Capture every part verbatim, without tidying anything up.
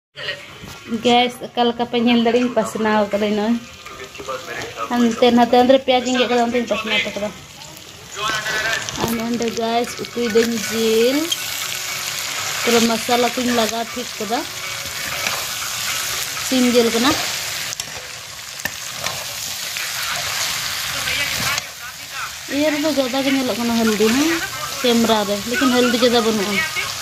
Guys, kalau kapan dari pas now kalau ini, nanti nanti andre piaj inge kalau nanti pas now kalau, ande guys, ukui denjil, kalau masalah tuh laga ठीक kada, simjil kena. Iya तो ज़्यादा के नहीं लगना हल्दी है camera दे लेकिन हल्दी ज़्यादा बनवा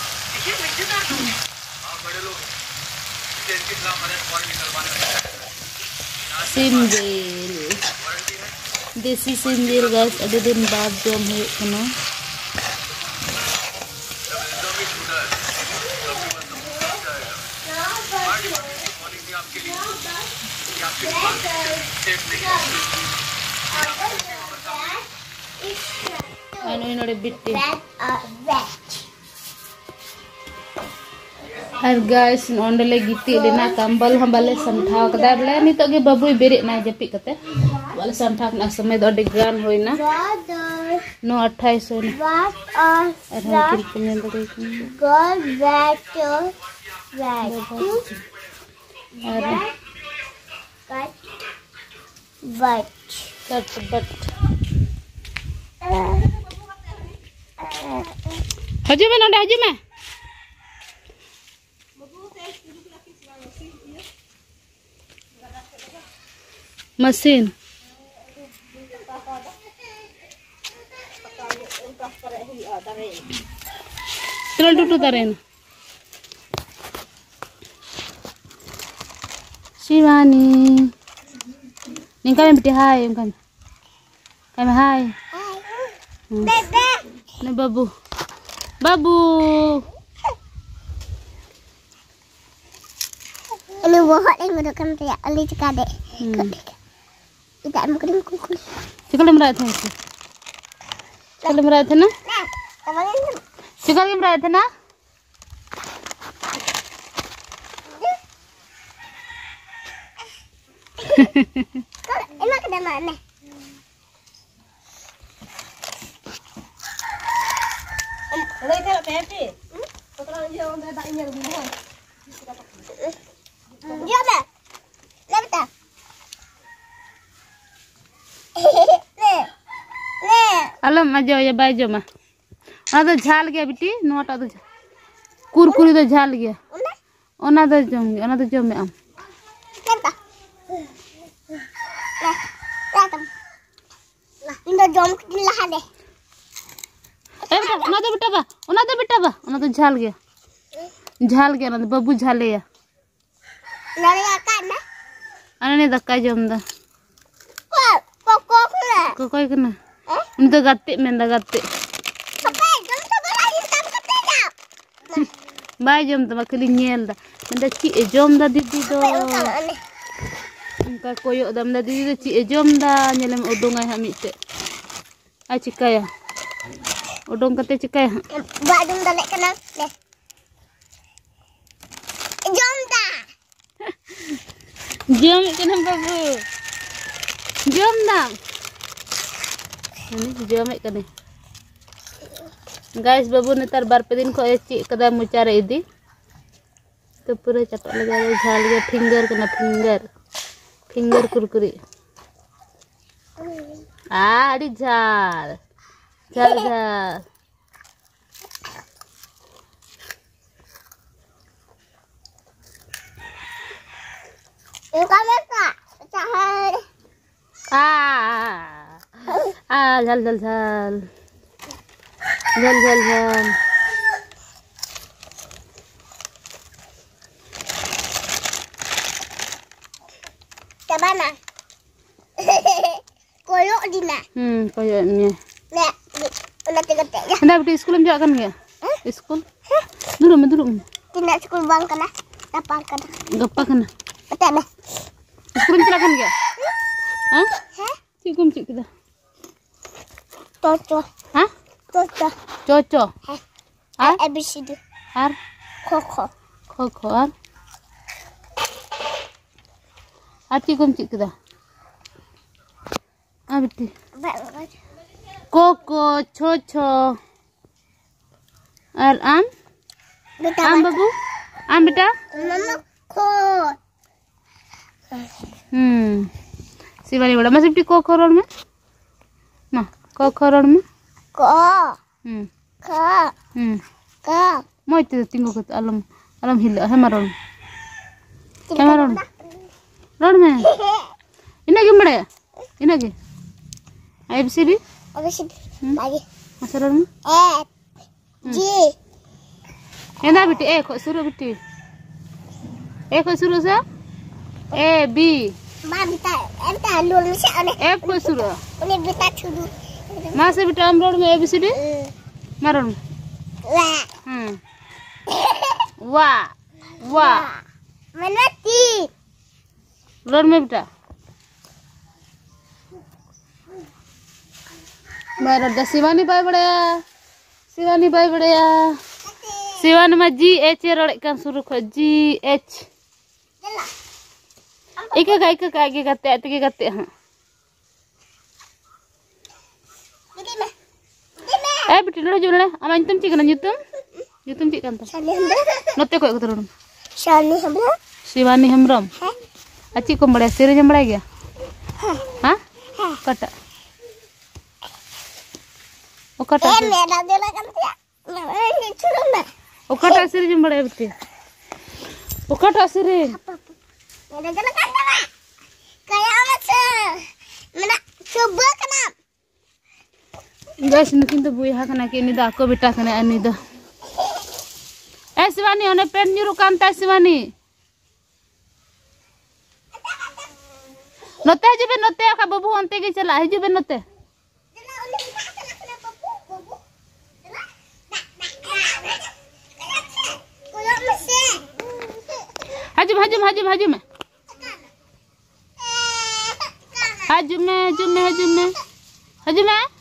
सिमजिल देसी सिमजिल गाइस अभी दिन बाद जम है कना Anu ini ada bitti. Har guys, ondele giti dina kambal hambale santha kada bele ni to ge babu berik na japi kate. Wala santha na samay do degan hoina. No अट्ठाईस होina. What are God back to back to but but but but Haju में नोंडे हजू में machine चल टूटू तारेन शिवानी निका में बेटी हाय उनका Kami hai. Bebe. Ni babu. Babu. Ini bohong yang udah kan ya, ali cekade. Tidak mau kering kukul. Cikal merat है इसे. cikal merat है ना? cikal merat है ना? Kau emak ke mana? Lagi tak pepe. Sekarang dia orang dah ingat rumah. Dia dah. Lepas tak? ले ले अलम आ जाओ ये बाजो में ओना तो झाल गया बेटी नोटा तो कुरकुरी तो झाल गया ओना तो जम गया ओना तो जम में आम लेता ला ला तुम ला इंदो जम के लहा दे ए बेटा ओना तो बेटा बा ओना तो बेटा बा ओना तो झाल गया झाल गया ना बाबू झाले या नारे का ना अने दक्का जम दा कोकोई कना उन तो गत्ते में दा गत्ते बाय जम तो मखली नेल दा मंदा ची ए जम दा दीदी दो उनका कोयो दम दा दीदी दो ची ए जम दा नेलम उडोंगाय हा मिटे आ चिकाया उडोंग कते चिकाया बादुम दा ले कना ले जम दा जम कना बाबू जम दा ini jamek kan guys babu netar bar pe din ko eci kada mucara idi to pura capak lagi jal ya finger kena finger finger kurkuri ah di jal jal jal ini kan cahaya ah ah jal jal jal jal jal jal cabana koyok dina hmm koyoknya nek udah tiga tiga anda di sekolah juga kan ya di sekolah dulu dulu tidak sekolah bang kena apa kena gapa kena betul deh sekolah tidak kan ya hah cikum cik kita Coco. Hah? Coco. Coco. Ar? A B C D. Ar? Koko. Koko ar? Ati kum cik kita. Ah betul. Koko, Coco. Ar am? Am babu? Am beta? Mama. Shivani बड़ा मैं सिफ्टी को खरोड़ में माँ को खरोड़ में को हम्म का हम्म का mau itu tinggal ke alam alam hilang hemaron hemaron ron में ini gimana ya ini lagi A B C D A B C D lagi masa ron E G enak betul eh kok suruh betul eh kok suruh sa A B ma bita enta lul se ane F kok suruh ane bita chudu masa betul am ron में A B C D maron wah hmm wah wah menati ron में बेटा बारह शिवानी बाई बड़या शिवानी बाई बड़या शिवानी में G H रड़ kan सुरु ख जी H इका का इका का के कते अतके कते हां ए बेटी लड़ जुलने आमा तुम चिकन जुतुम जुतुम चिकन त शानी हमरा नते कोय कतरम शानी हमरा शिवानी हमरम अच्छी को बड़े सिर जम बड़ा गया हां कटा ओ कटा ए मेरा देला कंतिया मैं छुरू ना ओ कटा सिर जम बड़ा बेटी ओ कटा सिर मेरा देला कंतिया kayak macam mana coba kena guys nukin to buya kana ke ni da ko beta kana ani da eh Shiwani one pen nyuru kan ta Shiwani note hijube note ka babu onte ge chala hijube note hajum hajum hajum hajum hajum hajum hajum hajum